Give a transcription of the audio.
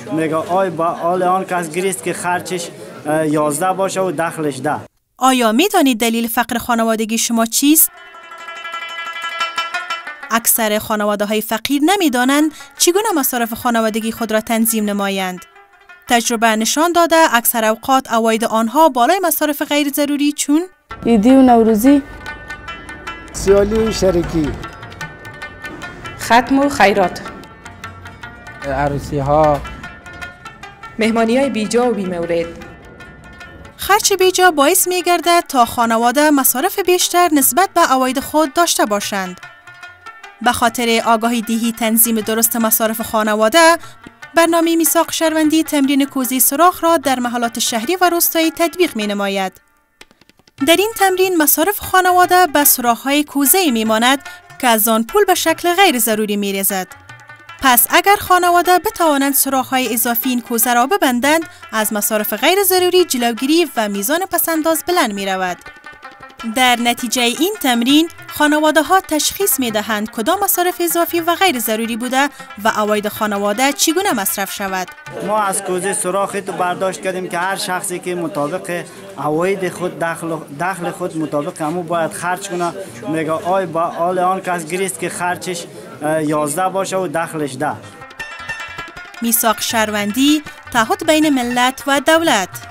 میگه آی با آل آن کس گریست که خرچش 11 باشه و دخلش 10. آیا میدانید دلیل فقر خانوادگی شما چیست؟ اکثر خانواده‌های فقیر نمی‌دانند چگونه مصارف خانوادگی خود را تنظیم نمایند. تجربه نشان داده اکثر اوقات عواید آنها بالای مصارف غیر ضروری چون عیدی و نوروزی، سیالی و شریکی، ختم و خیرات، عروسی ها، مهمانی های بیجا و بیمورد. خرچ بیجا باعث می گردد تا خانواده مصارف بیشتر نسبت به عواید خود داشته باشند. به خاطر آگاهی دهی تنظیم درست مصارف خانواده، برنامه میثاق شهروندی تمرین کوزه سوراخ را در محلات شهری و روستایی تطبیق می نماید. در این تمرین مصارف خانواده به سوراخ‌های کوزه میماند که از آن پول به شکل غیر ضروری می ریزد. پس اگر خانواده بتوانند سوراخ‌های اضافی این کوزه را ببندند، از مصارف غیر ضروری جلوگیری و میزان پسنداز بلند می رود. در نتیجه این تمرین، خانواده ها تشخیص می دهند کدام مصارف اضافی و غیر ضروری بوده و عواید خانواده چگونه مصرف شود. ما از کوزه سوراخی تو برداشت کردیم که هر شخصی که مطابق عواید خود دخل خود مطابق همو باید خرج کنه. میگه آی با آل آن کس گریست که خرچش 11 باشه و دخلش 10. میثاق شهروندی، تعهد بین ملت و دولت.